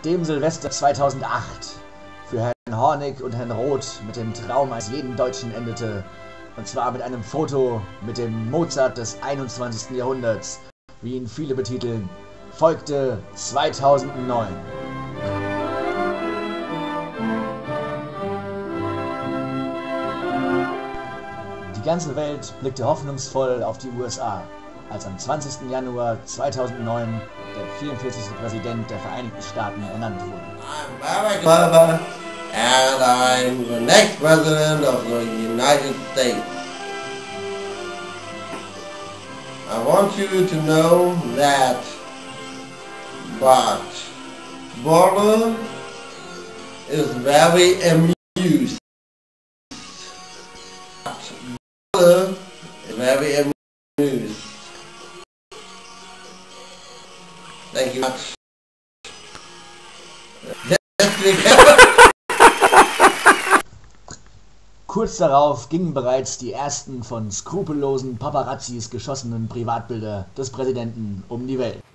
Nachdem Silvester 2008 für Herrn Hornig und Herrn Roth mit dem Traum eines jeden Deutschen endete, und zwar mit einem Foto mit dem Mozart des 21. Jahrhunderts, wie ihn viele betiteln, folgte 2009. Die ganze Welt blickte hoffnungsvoll auf die USA, als am 20. Januar 2009 der 44. Präsident der Vereinigten Staaten ernannt wurde. I'm Barack Obama and I'm the next President of the United States. I want you to know that Border is very amused. Border is very amused. Thank you much. Kurz darauf gingen bereits die ersten von skrupellosen Paparazzis geschossenen Privatbilder des Präsidenten um die Welt.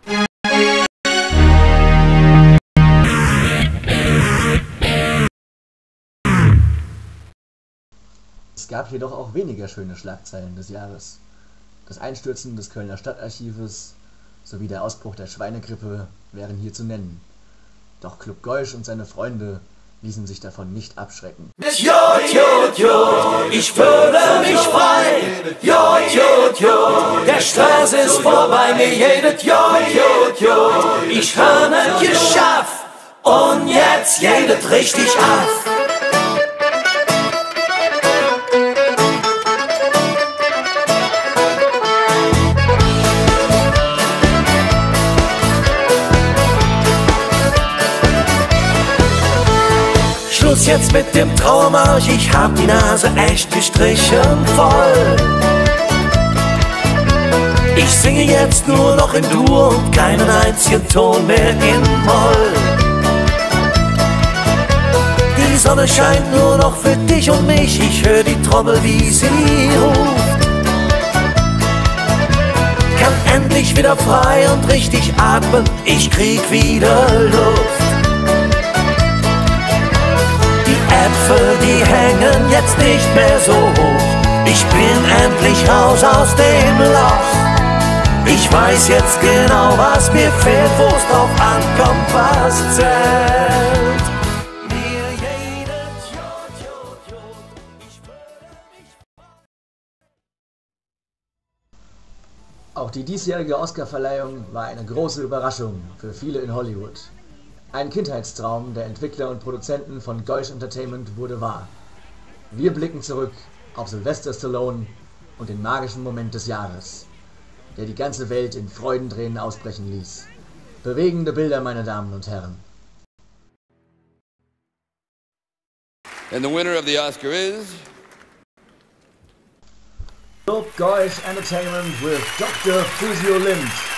Es gab jedoch auch weniger schöne Schlagzeilen des Jahres. Das Einstürzen des Kölner Stadtarchives sowie der Ausbruch der Schweinegrippe wären hier zu nennen. Doch Club Goisch und seine Freunde ließen sich davon nicht abschrecken. Jod, Jod, Jod, ich fühle mich frei. Jod, Jod, Jod, der Stress ist vorbei, mir jedet Jod, Jod, Jod. Ich habe es geschafft und jetzt jedet richtig auf. Schluss jetzt mit dem Trauermarsch, ich hab die Nase echt gestrichen voll. Ich singe jetzt nur noch in Dur und keinen einzigen Ton mehr in Moll. Die Sonne scheint nur noch für dich und mich, ich höre die Trommel, wie sie ruft. Kann endlich wieder frei und richtig atmen, ich krieg wieder Luft. Äpfel, die hängen jetzt nicht mehr so hoch. Ich bin endlich raus aus dem Loch. Ich weiß jetzt genau, was mir fehlt, wo's drauf ankommt, was zählt. Mir jedes Jod, Jod, Jod, ich fühle mich frei. Auch die diesjährige Oscarverleihung war eine große Überraschung für viele in Hollywood. Ein Kindheitstraum der Entwickler und Produzenten von Goisch Entertainment wurde wahr. Wir blicken zurück auf Sylvester Stallone und den magischen Moment des Jahres, der die ganze Welt in Freudentränen ausbrechen ließ. Bewegende Bilder, meine Damen und Herren. And the winner of the Oscar is... Club Goisch Entertainment with Dr. Physio Lind.